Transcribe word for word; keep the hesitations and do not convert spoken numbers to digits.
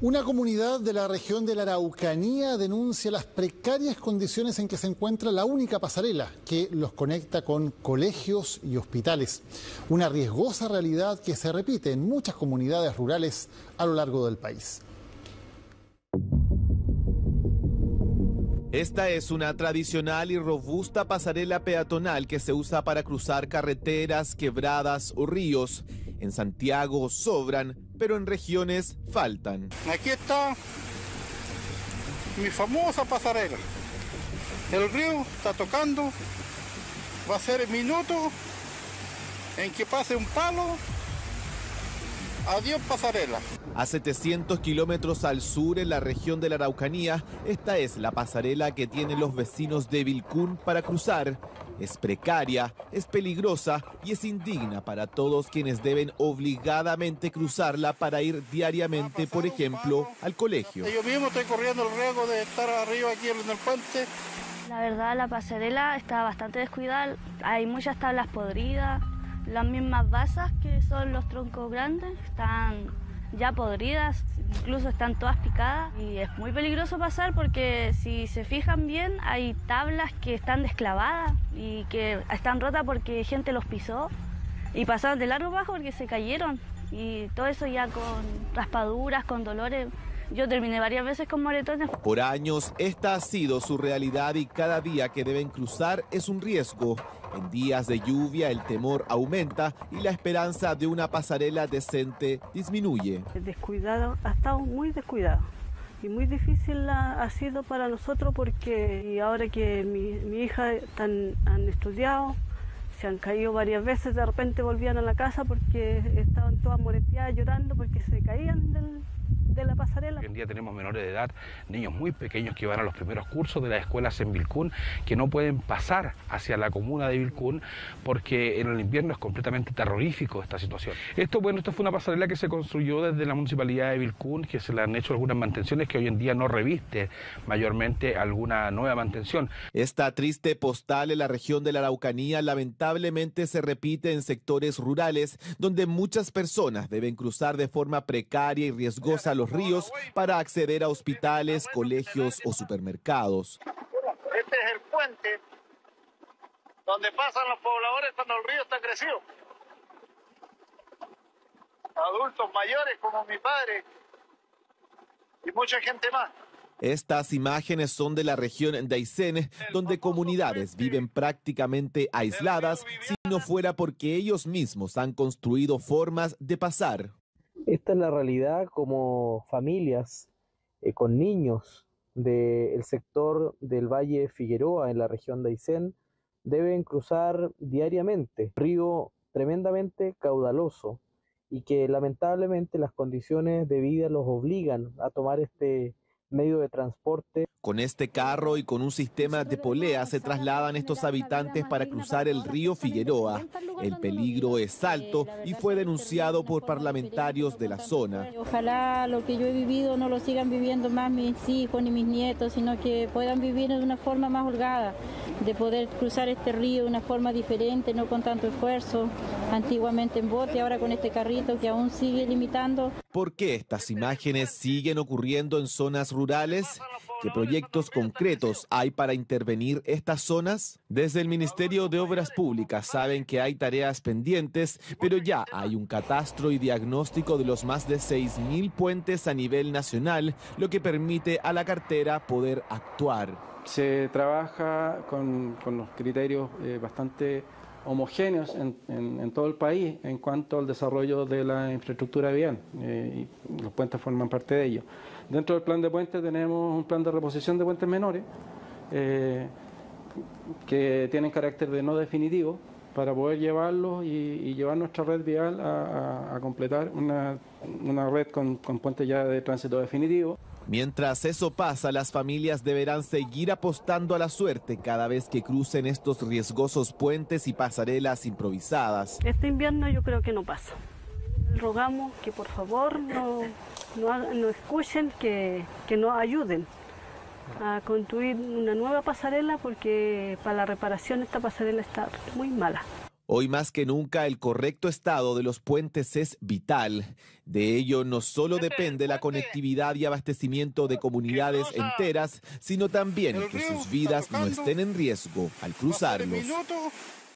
Una comunidad de la región de la Araucanía denuncia las precarias condiciones en que se encuentra la única pasarela que los conecta con colegios y hospitales. Una riesgosa realidad que se repite en muchas comunidades rurales a lo largo del país. Esta es una tradicional y robusta pasarela peatonal que se usa para cruzar carreteras, quebradas o ríos. En Santiago sobran, pero en regiones faltan. Aquí está mi famosa pasarela. El río está tocando, va a ser el minuto en que pase un palo. Adiós pasarela. A setecientos kilómetros al sur, en la región de la Araucanía, esta es la pasarela que tienen los vecinos de Vilcún para cruzar. Es precaria, es peligrosa y es indigna para todos quienes deben obligadamente cruzarla para ir diariamente, por ejemplo, al colegio. Yo mismo estoy corriendo el riesgo de estar arriba aquí en el puente. La verdad, la pasarela está bastante descuidada, hay muchas tablas podridas, las mismas basas que son los troncos grandes están ya podridas, incluso están todas picadas y es muy peligroso pasar porque si se fijan bien hay tablas que están desclavadas y que están rotas porque gente los pisó y pasaron de largo bajo porque se cayeron y todo eso ya con raspaduras, con dolores. Yo terminé varias veces con moretones. Por años esta ha sido su realidad y cada día que deben cruzar es un riesgo. En días de lluvia el temor aumenta y la esperanza de una pasarela decente disminuye. El descuidado ha estado muy descuidado y muy difícil ha, ha sido para nosotros porque y ahora que mi, mi hija tan, han estudiado, se han caído varias veces, de repente volvían a la casa porque estaban todas moreteadas llorando porque se caían del... de la pasarela. Hoy en día tenemos menores de edad, niños muy pequeños que van a los primeros cursos de las escuelas en Vilcún, que no pueden pasar hacia la comuna de Vilcún porque en el invierno es completamente terrorífico esta situación. Esto, bueno, esto fue una pasarela que se construyó desde la municipalidad de Vilcún, que se le han hecho algunas mantenciones que hoy en día no reviste mayormente alguna nueva mantención. Esta triste postal en la región de la Araucanía lamentablemente se repite en sectores rurales donde muchas personas deben cruzar de forma precaria y riesgosa los ríos para acceder a hospitales, colegios o supermercados. Este es el puente donde pasan los pobladores cuando el río está crecido. Adultos mayores como mi padre y mucha gente más. Estas imágenes son de la región de Aysén, donde comunidades viven prácticamente aisladas, si no fuera porque ellos mismos han construido formas de pasar. Esta es la realidad como familias eh, con niños del sector del Valle Figueroa en la región de Aysén deben cruzar diariamente. Río tremendamente caudaloso y que lamentablemente las condiciones de vida los obligan a tomar este medio de transporte. Con este carro y con un sistema de polea se trasladan estos habitantes para cruzar el río Figueroa. El peligro es alto y fue denunciado por parlamentarios de la zona. Ojalá lo que yo he vivido no lo sigan viviendo más mis hijos ni mis nietos, sino que puedan vivir de una forma más holgada, de poder cruzar este río de una forma diferente, no con tanto esfuerzo, antiguamente en bote, ahora con este carrito que aún sigue limitando. ¿Por qué estas imágenes siguen ocurriendo en zonas rurales? ¿Qué proyectos concretos hay para intervenir estas zonas? Desde el Ministerio de Obras Públicas saben que hay tareas pendientes, pero ya hay un catastro y diagnóstico de los más de seis mil puentes a nivel nacional, lo que permite a la cartera poder actuar. Se trabaja con, con los criterios eh, bastante homogéneos en, en, en todo el país en cuanto al desarrollo de la infraestructura vial, eh, y los puentes forman parte de ello. Dentro del plan de puentes tenemos un plan de reposición de puentes menores eh, que tienen carácter de no definitivo para poder llevarlos y, y llevar nuestra red vial a, a, a completar una, una red con, con puentes ya de tránsito definitivo. Mientras eso pasa, las familias deberán seguir apostando a la suerte cada vez que crucen estos riesgosos puentes y pasarelas improvisadas. Este invierno yo creo que no pasa. Rogamos que por favor no, no, no escuchen, que, que nos ayuden a construir una nueva pasarela porque para la reparación esta pasarela está muy mala. Hoy más que nunca el correcto estado de los puentes es vital. De ello no solo depende la conectividad y abastecimiento de comunidades enteras, sino también que sus vidas no estén en riesgo al cruzarlos.